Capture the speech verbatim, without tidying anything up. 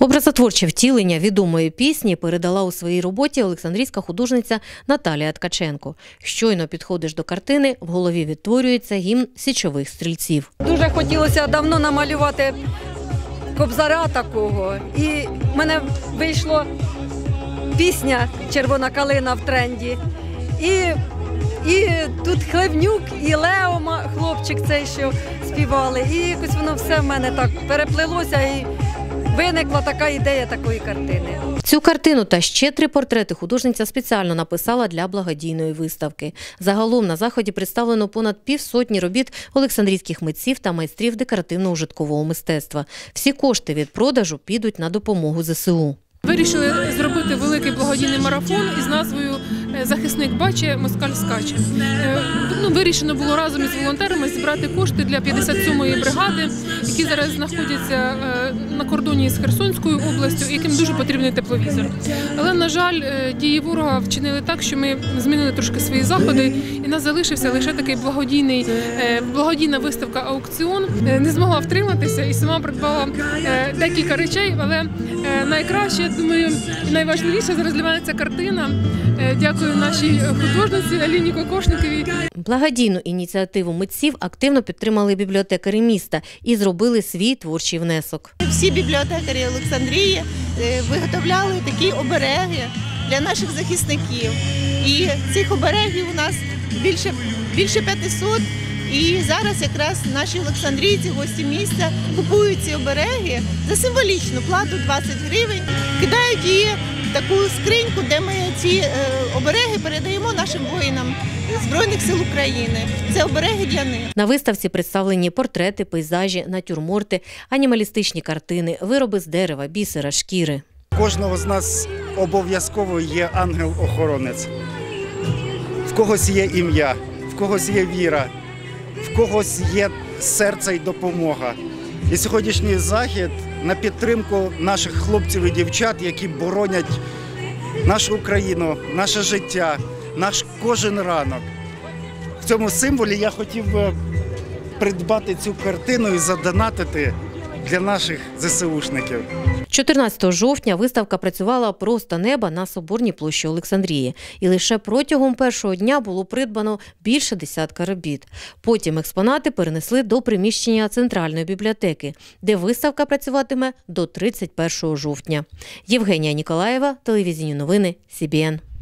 Образотворче втілення відомої пісні передала у своїй роботі олександрійська художниця Наталія Ткаченко. Щойно підходиш до картини, в голові відтворюється гімн січових стрільців. Дуже хотілося давно намалювати кобзаря такого. І в мене вийшла пісня «Червона калина» в тренді. І, і тут Хлевнюк і Лео, хлопчик цей, що співали. І якось воно все в мене так переплилося. І виникла така ідея такої картини. Цю картину та ще три портрети художниця спеціально написала для благодійної виставки. Загалом на заході представлено понад півсотні робіт олександрійських митців та майстрів декоративно-ужиткового мистецтва. Всі кошти від продажу підуть на допомогу зе се у. Вирішили зробити великий благодійний марафон із назвою «Захисник бачить, москаль скаче». Ну, вирішено було разом із волонтерами зібрати кошти для п'ятдесят сьомої бригади, які зараз знаходяться на кордоні з Херсонською областю, яким дуже потрібний тепловізор. Але, на жаль, дії ворога вчинили так, що ми змінили трошки свої заходи, і нас залишився лише такий благодійний, благодійна виставка «Аукціон». Не змогла втриматися і сама придбала декілька речей, але найкраще, думаю, найважливіше зараз для мене ця картина. Дякую нашій художниці Аліні Кокошниковій. Благодійну ініціативу митців активно підтримали бібліотекарі міста і зробили свій творчий внесок. Всі бібліотекарі Олександрії виготовляли такі обереги для наших захисників. І цих оберегів у нас більше, більше п'ятисот. І зараз якраз наші олександрійці, гості міста, купують ці обереги за символічну плату двадцять гривень, кидають її в таку скриньку, де ми ці обереги передаємо нашим воїнам Збройних сил України. Це обереги для них. На виставці представлені портрети, пейзажі, натюрморти, анімалістичні картини, вироби з дерева, бісера, шкіри. Кожного з нас обов'язково є ангел-охоронець. В когось є ім'я, в когось є віра, в когось є серце і допомога. І сьогоднішній захід на підтримку наших хлопців і дівчат, які боронять нашу Україну, наше життя, наш кожен ранок. В цьому символі я хотів би придбати цю картину і задонатити для наших зе се у-шників. чотирнадцятого жовтня виставка працювала просто неба на Соборній площі Олександрії. І лише протягом першого дня було придбано більше десятка робіт. Потім експонати перенесли до приміщення Центральної бібліотеки, де виставка працюватиме до тридцять першого жовтня. Євгенія Ніколаєва, телевізійні новини, Сі Бі Ен.